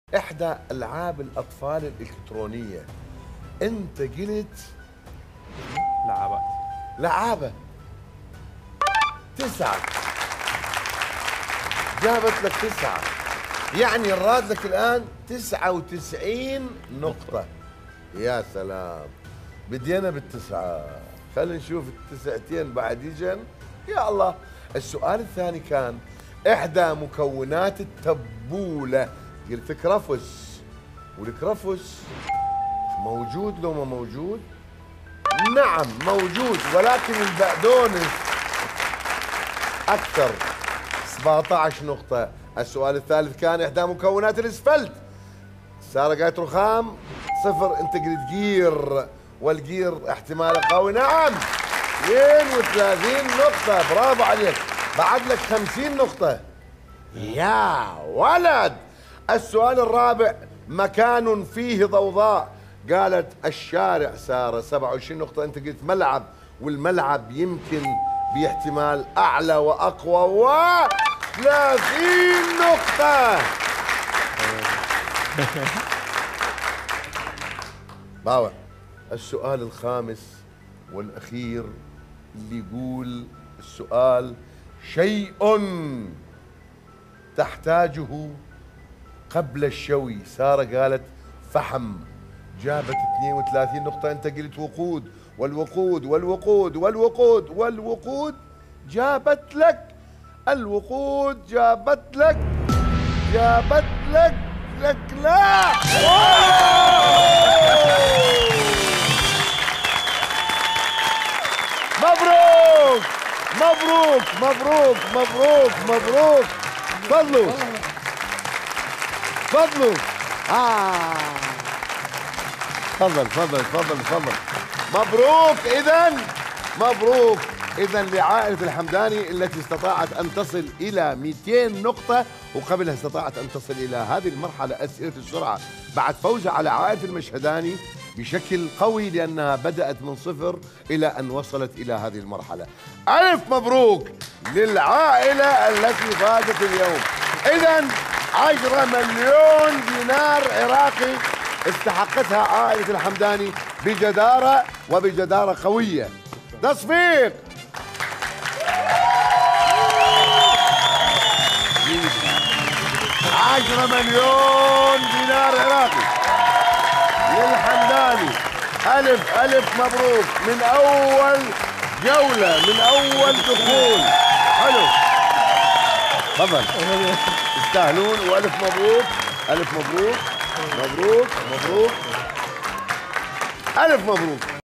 إحدى ألعاب الأطفال الإلكترونية. أنت قلت لعبات. لعابة. 9 جابت لك 9، يعني الراد لك الآن 99 نقطة. يا سلام، بدينا بالتسعة، خلينا نشوف التسعتين بعد يجن. يا الله. السؤال الثاني كان إحدى مكونات التبولة، قلت كرفس، والكرفس موجود لو ما موجود؟ نعم موجود، ولكن البقدونس أكثر، 17 نقطة. السؤال الثالث كان إحدى مكونات الإسفلت، سارة قالت رخام 0، أنت قلت جير، والجير احتماله قوي. نعم 32 نقطة، برافو عليك، بعد لك 50 نقطة. يا ولد. السؤال الرابع، مكان فيه ضوضاء، قالت الشارع سارة 27 نقطة، أنت قلت ملعب، والملعب يمكن باحتمال أعلى وأقوى، و 30 نقطة. باوع. السؤال الخامس والأخير اللي يقول السؤال شيء تحتاجه قبل الشوي، سارة قالت فحم، جابت 32 نقطة، أنت قلت وقود، والوقود والوقود والوقود والوقود جابت لك الوقود، جابت لك لا. مبروك مبروك مبروك مبروك مبروك. تفضلوا تفضلوا. تفضل. مبروك. مبروك إذا لعائلة الحمداني التي استطاعت أن تصل إلى 200 نقطة، وقبلها استطاعت أن تصل إلى هذه المرحلة أسئلة السرعة بعد فوزها على عائلة المشهداني بشكل قوي، لأنها بدأت من 0 إلى أن وصلت إلى هذه المرحلة. ألف مبروك للعائلة التي فازت اليوم. إذا 10 مليون دينار عراقي استحقتها عائلة الحمداني بجدارة وبجدارة قوية. تصفيق. 10 مليون دينار عراقي للحمداني. ألف مبروك من أول جولة، من أول دخول. حلو، تفضل، تستاهلون، وألف مبروك. ألف مبروك. ألف مبروك.